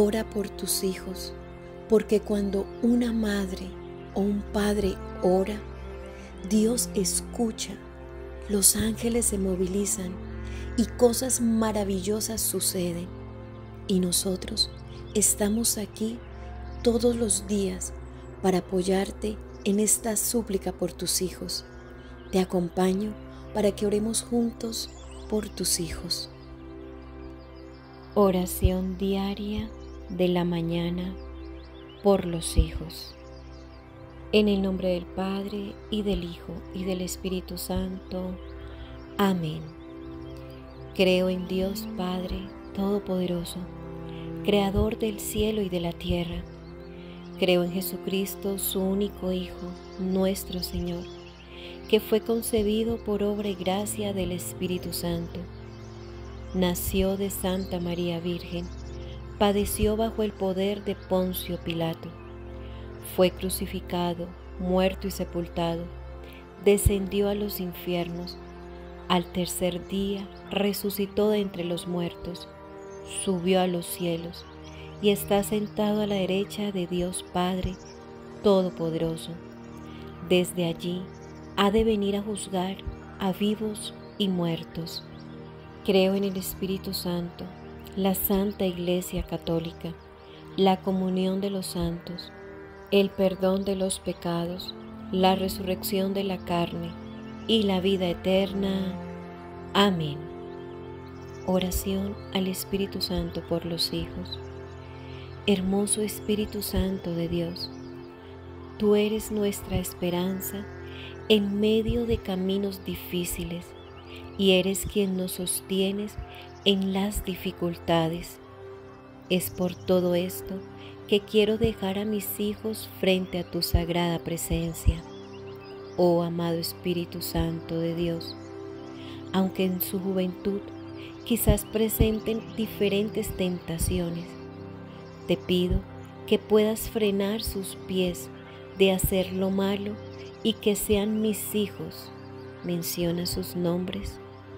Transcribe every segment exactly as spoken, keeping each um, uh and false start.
ora por tus hijos, porque cuando una madre o un padre ora, Dios escucha, los ángeles se movilizan y cosas maravillosas suceden. Y nosotros estamos aquí todos los días para apoyarte en esta súplica por tus hijos. Te acompaño para que oremos juntos por tus hijos. Oración diaria de la mañana por los hijos. En el nombre del Padre, y del Hijo, y del Espíritu Santo. Amén. Creo en Dios Padre Todopoderoso, Creador del cielo y de la tierra. Creo en Jesucristo, su único Hijo, nuestro Señor, que fue concebido por obra y gracia del Espíritu Santo. Nació de Santa María Virgen, padeció bajo el poder de Poncio Pilato, fue crucificado, muerto y sepultado, descendió a los infiernos, al tercer día resucitó de entre los muertos, subió a los cielos y está sentado a la derecha de Dios Padre Todopoderoso. Desde allí ha de venir a juzgar a vivos y muertos. Creo en el Espíritu Santo, la Santa Iglesia Católica, la comunión de los santos, el perdón de los pecados, la resurrección de la carne y la vida eterna. Amén. Oración al Espíritu Santo por los hijos. Hermoso Espíritu Santo de Dios, tú eres nuestra esperanza en medio de caminos difíciles y eres quien nos sostienes en las dificultades. Es por todo esto que quiero dejar a mis hijos frente a tu sagrada presencia. Oh amado Espíritu Santo de Dios, aunque en su juventud quizás presenten diferentes tentaciones, te pido que puedas frenar sus pies de hacer lo malo y que sean mis hijos. Menciona sus nombres.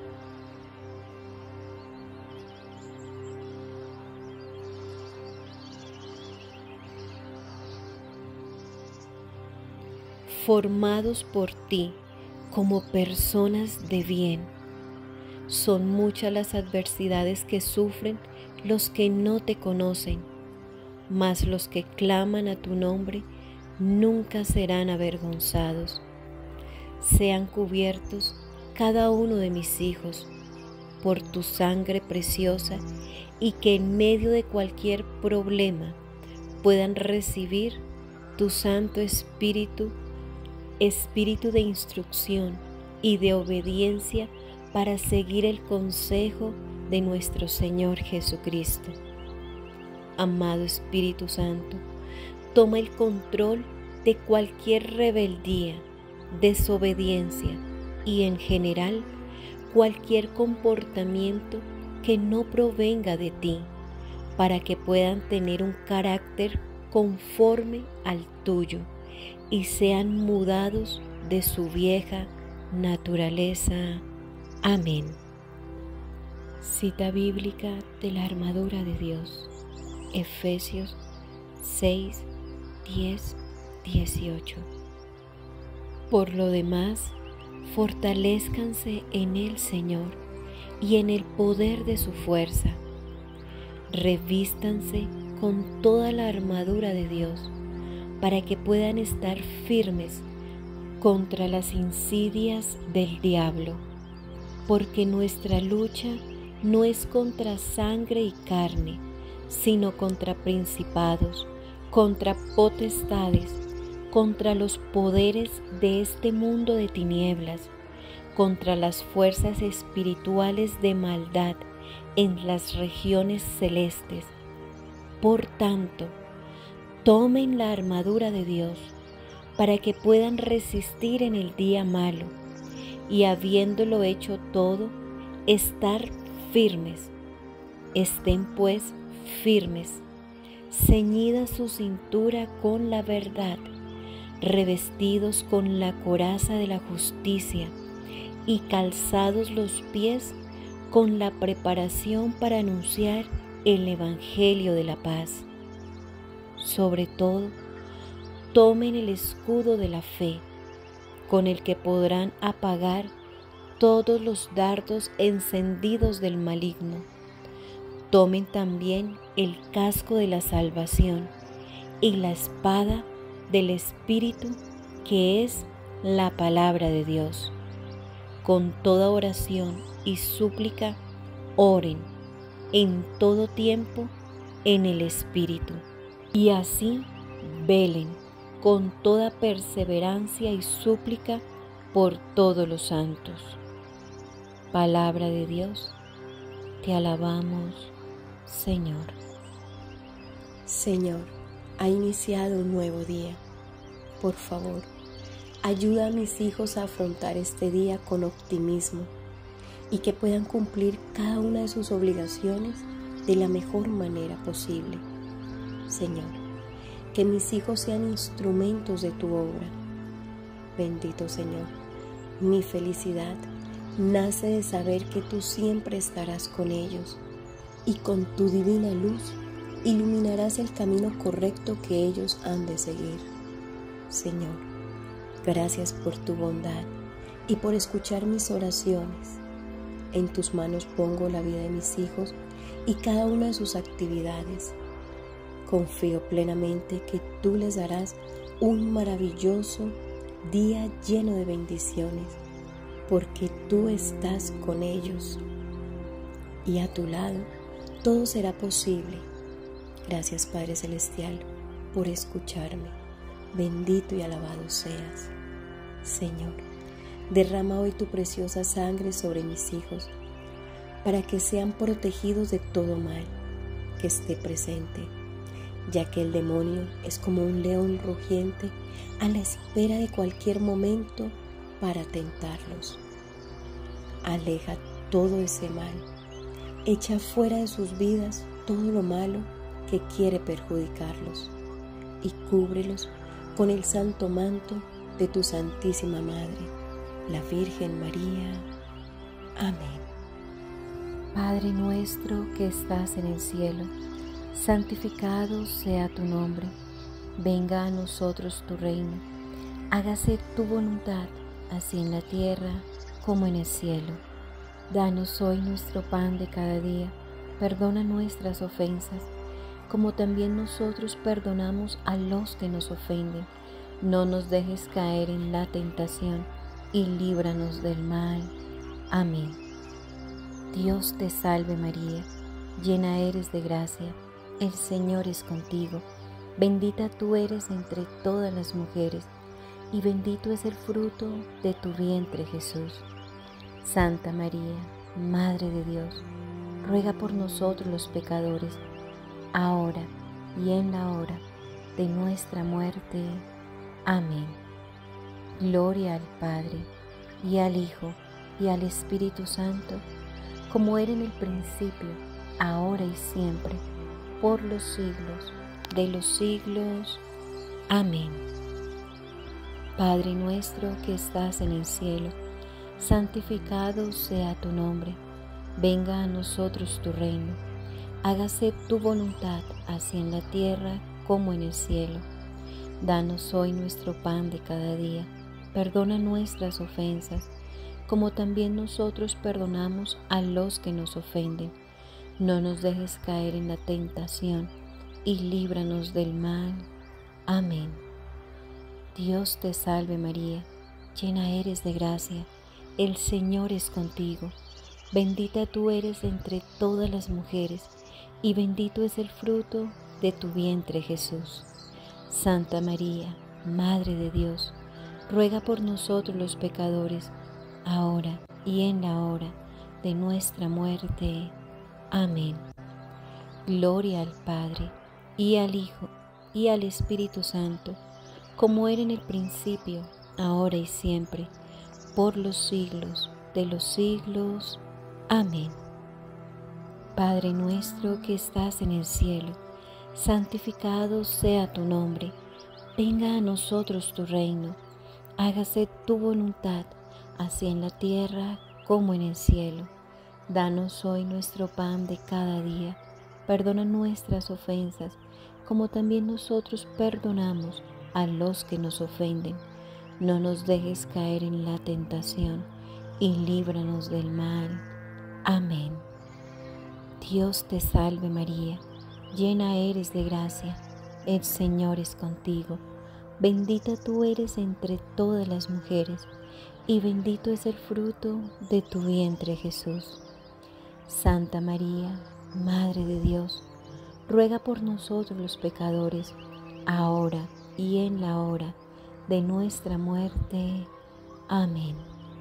Formados por ti como personas de bien. Son muchas las adversidades que sufren los que no te conocen, mas los que claman a tu nombre nunca serán avergonzados. Sean cubiertos cada uno de mis hijos por tu sangre preciosa y que en medio de cualquier problema puedan recibir tu Santo Espíritu, Espíritu de instrucción y de obediencia para seguir el consejo de nuestro Señor Jesucristo. Amado Espíritu Santo, toma el control de cualquier rebeldía, desobediencia y en general cualquier comportamiento que no provenga de ti, para que puedan tener un carácter conforme al tuyo y sean mudados de su vieja naturaleza. Amén. Cita bíblica de la armadura de Dios, Efesios seis, diez, dieciocho. Por lo demás, fortalézcanse en el Señor y en el poder de su fuerza. Revístanse con toda la armadura de Dios para que puedan estar firmes contra las insidias del diablo, porque nuestra lucha no es contra sangre y carne, sino contra principados, contra potestades, contra los poderes de este mundo de tinieblas, contra las fuerzas espirituales de maldad en las regiones celestes. Por tanto, tomen la armadura de Dios para que puedan resistir en el día malo y, habiéndolo hecho todo, estar firmes. Estén pues firmes, ceñida su cintura con la verdad, revestidos con la coraza de la justicia y calzados los pies con la preparación para anunciar el Evangelio de la paz. Sobre todo, tomen el escudo de la fe, con el que podrán apagar todos los dardos encendidos del maligno. Tomen también el casco de la salvación y la espada del Espíritu, que es la palabra de Dios. Con toda oración y súplica, oren en todo tiempo en el Espíritu, y así velen con toda perseverancia y súplica por todos los santos. Palabra de Dios, te alabamos, Señor. Señor, ha iniciado un nuevo día. Por favor, ayuda a mis hijos a afrontar este día con optimismo y que puedan cumplir cada una de sus obligaciones de la mejor manera posible. Señor, que mis hijos sean instrumentos de tu obra. Bendito Señor, mi felicidad nace de saber que tú siempre estarás con ellos y con tu divina luz iluminarás el camino correcto que ellos han de seguir. Señor, gracias por tu bondad y por escuchar mis oraciones. En tus manos pongo la vida de mis hijos y cada una de sus actividades. Confío plenamente que tú les darás un maravilloso día lleno de bendiciones, porque tú estás con ellos y a tu lado todo será posible. Gracias, Padre Celestial, por escucharme. Bendito y alabado seas. Señor, derrama hoy tu preciosa sangre sobre mis hijos, para que sean protegidos de todo mal que esté presente, ya que el demonio es como un león rugiente a la espera de cualquier momento para tentarlos. Aleja todo ese mal, echa fuera de sus vidas todo lo malo que quiere perjudicarlos y cúbrelos con el santo manto de tu Santísima Madre, la Virgen María. Amén. Padre nuestro que estás en el cielo, santificado sea tu nombre. Venga a nosotros tu reino. Hágase tu voluntad, así en la tierra como en el cielo. Danos hoy nuestro pan de cada día. Perdona nuestras ofensas, como también nosotros perdonamos a los que nos ofenden. No nos dejes caer en la tentación y líbranos del mal. Amén. Dios te salve María, llena eres de gracia, el Señor es contigo. Bendita tú eres entre todas las mujeres, y bendito es el fruto de tu vientre Jesús. Santa María, Madre de Dios, ruega por nosotros los pecadores, ahora y en la hora de nuestra muerte. Amén. Gloria al Padre, y al Hijo, y al Espíritu Santo, como era en el principio, ahora y siempre, por los siglos de los siglos. Amén. Padre nuestro que estás en el cielo, santificado sea tu nombre. Venga a nosotros tu reino. Hágase tu voluntad, así en la tierra como en el cielo. Danos hoy nuestro pan de cada día. Perdona nuestras ofensas, como también nosotros perdonamos a los que nos ofenden. No nos dejes caer en la tentación, y líbranos del mal. Amén. Dios te salve María, llena eres de gracia, el Señor es contigo. Bendita tú eres entre todas las mujeres, y bendito es el fruto de tu vientre Jesús. Santa María, Madre de Dios, ruega por nosotros los pecadores, ahora y en la hora de nuestra muerte. Amén. Gloria al Padre, y al Hijo, y al Espíritu Santo, como era en el principio, ahora y siempre, por los siglos de los siglos. Amén. Padre nuestro que estás en el cielo, santificado sea tu nombre. Venga a nosotros tu reino. Hágase tu voluntad, así en la tierra como en el cielo. Danos hoy nuestro pan de cada día. perdona nuestras ofensas, como también nosotros perdonamos a los que nos ofenden. No nos dejes caer en la tentación, y líbranos del mal. Amén. Dios te salve María, llena eres de gracia, el Señor es contigo. Bendita tú eres entre todas las mujeres, y bendito es el fruto de tu vientre Jesús. Santa María, Madre de Dios, ruega por nosotros los pecadores, ahora y en la hora de nuestra muerte. Amén.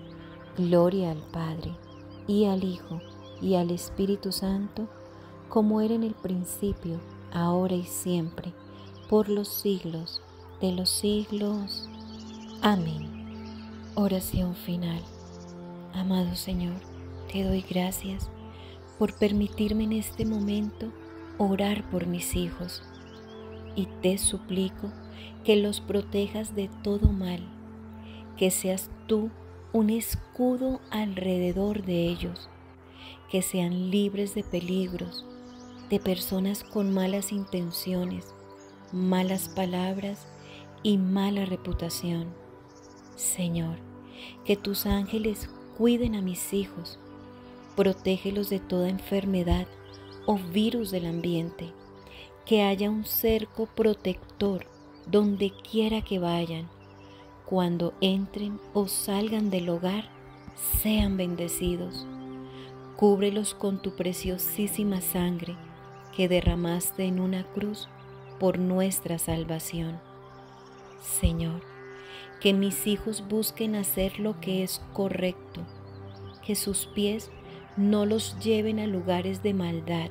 Gloria al Padre, y al Hijo, y al Espíritu Santo, como era en el principio, ahora y siempre, por los siglos de los siglos. Amén. Oración final. Amado Señor, te doy gracias por permitirme en este momento orar por mis hijos, y te suplico que los protejas de todo mal, que seas tú un escudo alrededor de ellos, que sean libres de peligros, de personas con malas intenciones, malas palabras y mala reputación. Señor, que tus ángeles cuiden a mis hijos, protégelos de toda enfermedad o virus del ambiente, que haya un cerco protector donde quiera que vayan. Cuando entren o salgan del hogar, sean bendecidos. Cúbrelos con tu preciosísima sangre que derramaste en una cruz por nuestra salvación. Señor, que mis hijos busquen hacer lo que es correcto, que sus pies no los lleven a lugares de maldad.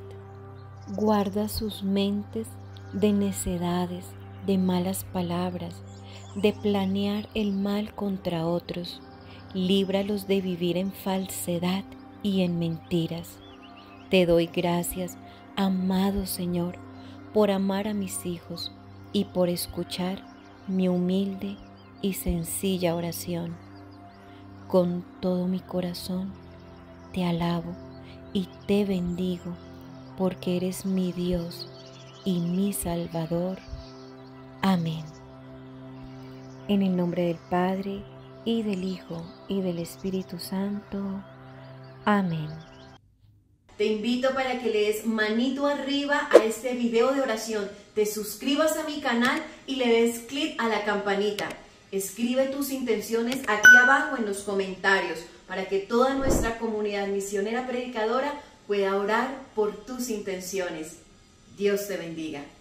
Guarda sus mentes de necedades, de malas palabras, de planear el mal contra otros. Líbralos de vivir en falsedad y en mentiras. Te doy gracias, amado Señor, por amar a mis hijos y por escuchar mi humilde y sencilla oración. Con todo mi corazón te alabo y te bendigo, porque eres mi Dios y mi Salvador. Amén. En el nombre del Padre, y del Hijo, y del Espíritu Santo. Amén. Te invito para que le des manito arriba a este video de oración, te suscribas a mi canal y le des clic a la campanita. Escribe tus intenciones aquí abajo en los comentarios para que toda nuestra comunidad misionera predicadora pueda orar por tus intenciones. Dios te bendiga.